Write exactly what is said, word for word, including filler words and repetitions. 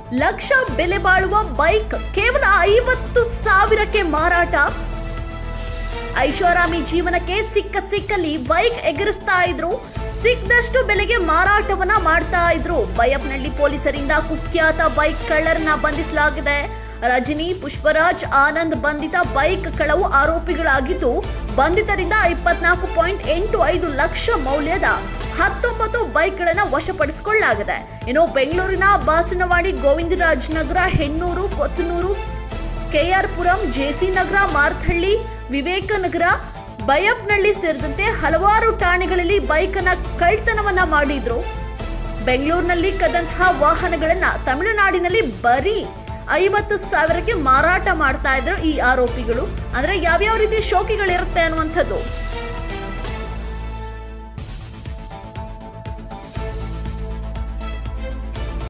ಲಕ್ಷ ಬೆಲೆ ಬಾಳುವ ಬೈಕ್ ಕೇವಲ ಐವತ್ತು ಸಾವಿರಕ್ಕೆ ಮಾರಾಟ. ಐಷಾರಾಮಿ ಜೀವನಕ್ಕೆ ಸಿಕ್ಕ ಸಿಕ್ಕಲ್ಲಿ ಬೈಕ್ ಎಗರಿಸ್ತಾ ಇದ್ರು, ಸಿಕ್ಕದಷ್ಟು ಬೆಲೆಗೆ ಮಾರಾಟವನ್ನ ಮಾಡ್ತಾ ಇದ್ರು. ಬೈಯಪ್ಪನಹಳ್ಳಿ ಪೊಲೀಸರಿಂದ ಕುಖ್ಯಾತ ಬೈಕ್ ಕಳ್ಳರನ್ನ ಬಂಧಿಸಲಾಗಿದೆ. ರಜನಿ, ಪುಷ್ಪರಾಜ್, ಆನಂದ್ ಬಂಧಿತ ಬೈಕ್ ಕಳವು ಆರೋಪಿಗಳಾಗಿದ್ದು, ಬಂಧಿತರಿಂದ ಇಪ್ಪತ್ನಾಲ್ಕು ಪಾಯಿಂಟ್ ಎಂಟು ಐದು ಲಕ್ಷ ಮೌಲ್ಯದ ಹತ್ತೊಂಬತ್ತು ಬೈಕ್ಗಳನ್ನು ವಶಪಡಿಸಿಕೊಳ್ಳಲಾಗಿದೆ. ಇನ್ನು ಬೆಂಗಳೂರಿನ ಬಾಸನವಾಡಿ, ಗೋವಿಂದರಾಜ್ ನಗರ, ಹೆಣ್ಣೂರು, ಕೊತ್ತನೂರು, ಕೆಆರ್ ಪುರಂ, ಜೆಸಿ ನಗರ, ಮಾರ್ತಹಳ್ಳಿ, ವಿವೇಕನಗರ, ಬೈಯಪ್ಪನಹಳ್ಳಿ ಸೇರಿದಂತೆ ಹಲವಾರು ಠಾಣೆಗಳಲ್ಲಿ ಬೈಕ್ ಅನ್ನ ಕಳ್ತನವನ್ನ ಮಾಡಿದ್ರು. ಬೆಂಗಳೂರಿನಲ್ಲಿ ಕದ್ದಂತಹ ವಾಹನಗಳನ್ನ ತಮಿಳುನಾಡಿನಲ್ಲಿ ಬರೀ ಐವತ್ತು ಸಾವಿರಕ್ಕೆ ಮಾರಾಟ ಮಾಡ್ತಾ ಇದ್ರು ಈ ಆರೋಪಿಗಳು. ಅಂದ್ರೆ ಯಾವ್ಯಾವ ರೀತಿ ಶೋಕಿಗಳಿರುತ್ತೆ ಅನ್ನುವಂಥದ್ದು